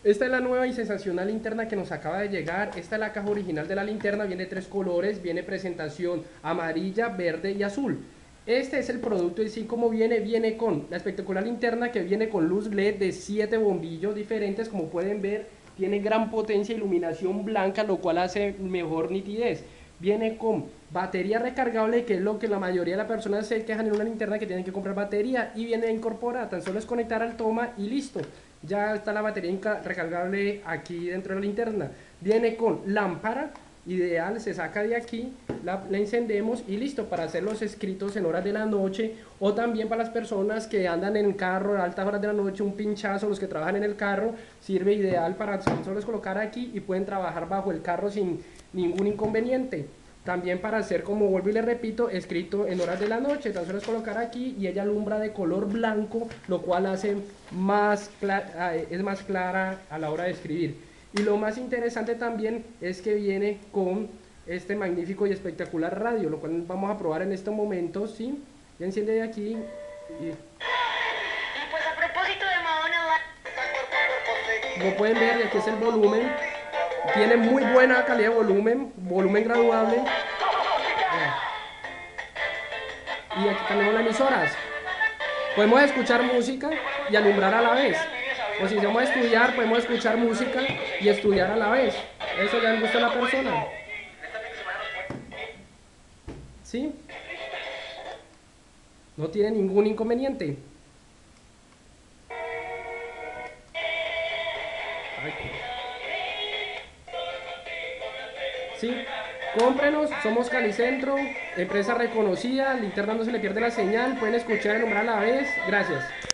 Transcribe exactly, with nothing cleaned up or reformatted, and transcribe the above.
Esta es la nueva y sensacional linterna que nos acaba de llegar. Esta es la caja original de la linterna, viene de tres colores, viene presentación amarilla, verde y azul. Este es el producto en sí como viene, viene con la espectacular linterna que viene con luz L E D de siete bombillos diferentes, como pueden ver, tiene gran potencia e iluminación blanca, lo cual hace mejor nitidez. Viene con batería recargable, que es lo que la mayoría de las personas se quejan en una linterna, que tienen que comprar batería, y viene incorporada, tan solo es conectar al toma y listo. Ya está la batería recargable aquí dentro de la linterna. Viene con lámpara, ideal, se saca de aquí, la, la encendemos y listo para hacer los escritos en horas de la noche, o también para las personas que andan en el carro a altas horas de la noche, un pinchazo, los que trabajan en el carro, sirve ideal para solo es colocar aquí y pueden trabajar bajo el carro sin ningún inconveniente. También para hacer, como vuelvo y le repito, escrito en horas de la noche, tan solo es colocar aquí y ella alumbra de color blanco, lo cual hace más clara, es más clara a la hora de escribir. Y lo más interesante también es que viene con este magnífico y espectacular radio, lo cual vamos a probar en estos momentos, ¿sí? Ya enciende de aquí. Y, y pues a propósito de Madonna, como pueden ver, aquí es el volumen. Tiene muy buena calidad de volumen, volumen graduable. Y aquí tenemos las emisoras. Podemos escuchar música y alumbrar a la vez. O si vamos a estudiar, podemos escuchar música y estudiar a la vez. Eso ya le gusta a la persona. ¿Sí? No tiene ningún inconveniente. Sí, cómprenos, somos Calicentro, empresa reconocida, linterna no se le pierde la señal, pueden escuchar y alumbrar a la vez. Gracias.